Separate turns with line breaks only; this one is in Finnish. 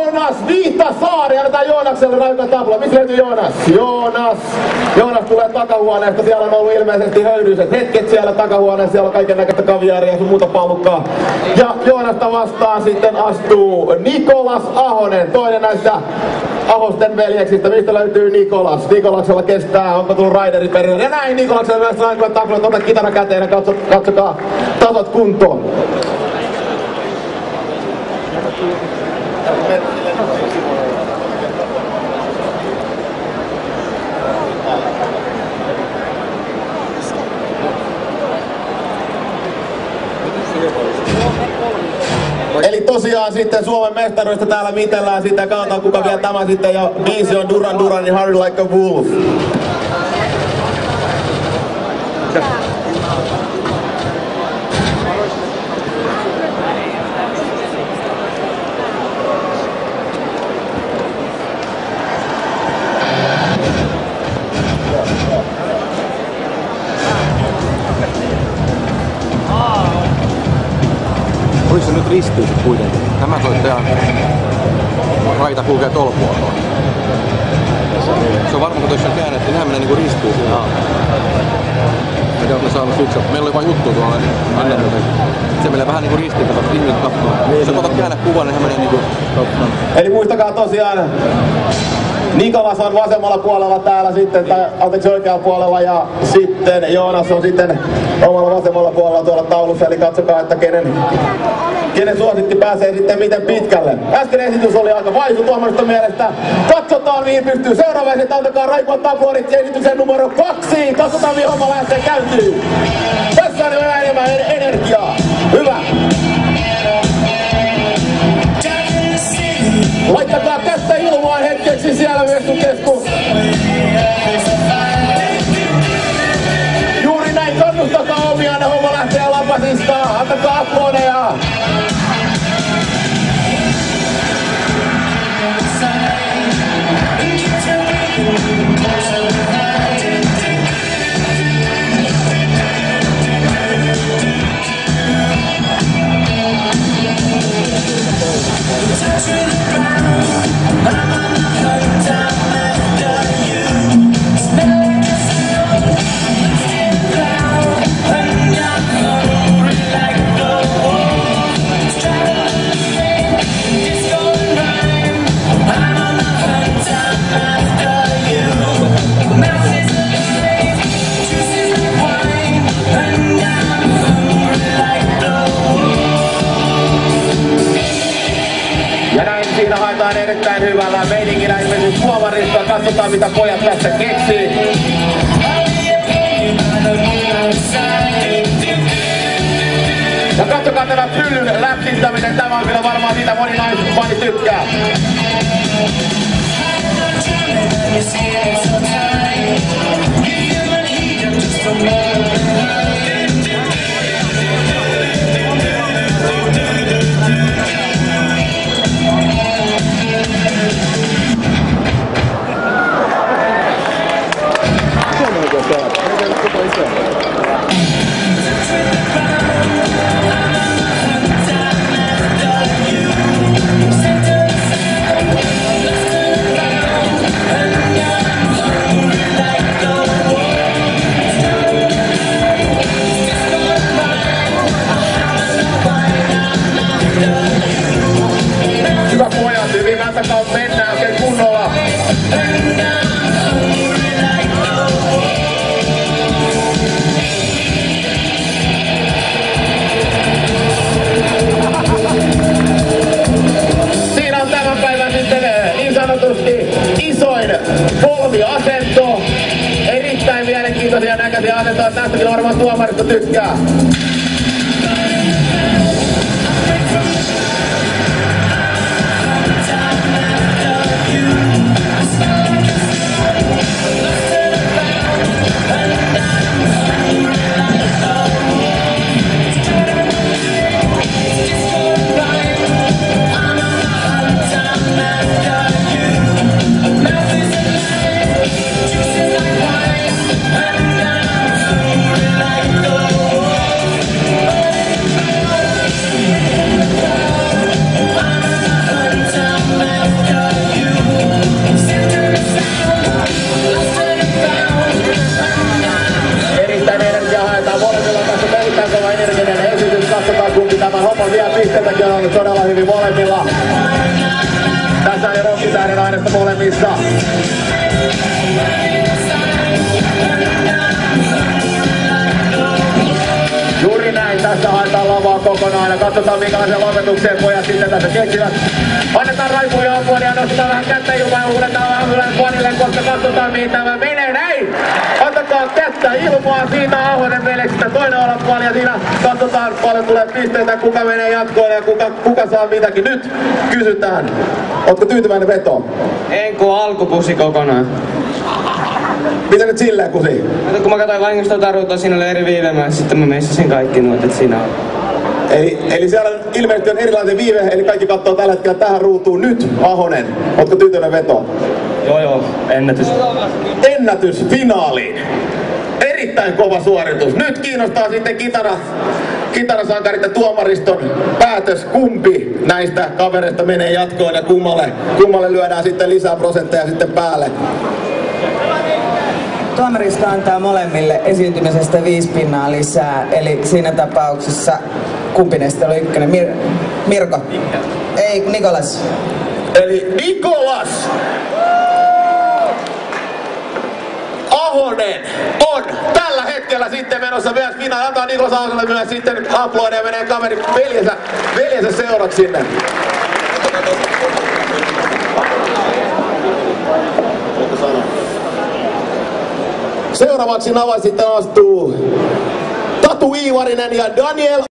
Joonas Viitasaari, annetaan Joonakselle raika tapla. Missä löytyy Joonas? Joonas tulee takahuoneesta, siellä on ollut ilmeisesti höyryiset hetket siellä takahuoneessa, siellä on kaiken näköistä kaviaaria ja sun muuta pallukkaa. Ja Joonasta vastaan sitten astuu Nikolas Ahonen, toinen näistä Ahosten veljeksistä. Mistä löytyy Nikolas? Nikolaksella kestää, onko tullut raideri perille? Ja näin Nikolaksella myös raika tapla, ota kitara käteen ja katsokaa tasot kuntoon. Eli tosiaan sitten Suomen mestaruista täällä mitellään sitten, katsotaan kuka vie tämän sitten, ja biisi on Duran Duranin Hurry Like a Wolf.
Oliko se nyt ristyys kuitenkin? Tämä soittaja raita kulkee tolpuolella. Se on varmaan, kun tuossa on käännetty, nehän menee niinku ristyys. Mitä olet saanut syksyä? Meillä oli vain juttu tuolla ennen. Se menee vähän niinku ristiin, kun ihmiset katsoo. Jos sä otat käännä kuvan, niin hän menee niinku...
Eli muistakaa tosiaan, Nikolas on vasemmalla puolella täällä sitten, tai anteeksi oikealla puolella, ja sitten Joonas on sitten omalla vasemmalla puolella tuolla taulussa, eli katsokaa, että kenen suosikki pääsee sitten miten pitkälle. Äsken esitys oli aika vaisu tuomariston mielestä. Katsotaan mihin pystyy. Seuraavaksi antakaa raikot tapuorit esityksen numero 2. Katsotaan mihin homma lähtee käyntiin. Tässä on jo enemmän energiaa. Hyvä. Laittakaa kättä ilmaan hetkeksi siellä Messukeskus. Juuri näin, kannustakaa omianne, homma lähtee lapasista. Antakaa aplodeja. Siinä haetaan erittäin hyvällä meiningillä esimerkiksi tuomarista. Katsotaan mitä pojat tässä keksii. Ja katsokaa tämä pyllyn läpsittäminen. Tämä on kyllä varmaan siitä moni naisfani tykkää. Hyvä pojat, hyvin kantakaa mennään oikein kunnolla. Siinä on tämän päivän sitten niin sanotusti isoin polviasento. Erittäin mielenkiintoisia näköisiä asentoja. Tästäkin varmaan tuomarista tykkää. Tässä on jo rokkitähden aineesta molemmissa. Juuri näin, tässä haetaan lavaa kokonaan ja katsotaan minkälaisen lopetukseen pojat sitten tässä keksivät. Annetaan raipuja apua ja nostetaan vähän kättä ilmaan ja huudetaan vähän ylän puolille, koska katsotaan mihin tämä menee. Näin! Antakaa kättä ilmaa siitä Ahonen veljeksistä toinen alapuoli ja siinä katsotaan paljon tulee pisteitä, kuka menee jatkoon ja kuka saa mitäkin. Nyt kysytään. Ootko tyytyväinen vetoon?
En kun alkupusi kokonaan.
Mitä nyt silleen kusi?
Kun mä katsoin vahingosta taruutta, siinä oli eri viivemässä, sitten mä messasin kaikki nuot, et siinä on.
Eli siellä ilmeisesti on erilainen viive, eli kaikki katsoo tällä hetkellä tähän ruutuun. Nyt Ahonen, ootko tyytyväinen vetoon?
Joo, ennätys.
Ennätys finaaliin. Erittäin kova suoritus. Nyt kiinnostaa sitten kitarasankarit ja tuomariston päätös, kumpi näistä kavereista menee jatkoon ja kummalle lyödään sitten lisää prosentteja sitten päälle.
Tuomaristo antaa molemmille esiintymisestä 5 pinnaa lisää, eli siinä tapauksessa kumpi näistä oli ykkönen? Mirko? Ei, Nikolas.
Eli Nikolas Ahonen on tällä hetkellä sitten menossa myös finaaliin. Antaa Nikolas Ahoselle myös sitten aploida ja menee kaveri veljensä seuraksi sinne. Seuraavaksi navas sitten astuu Tatu Iivarinen ja Daniel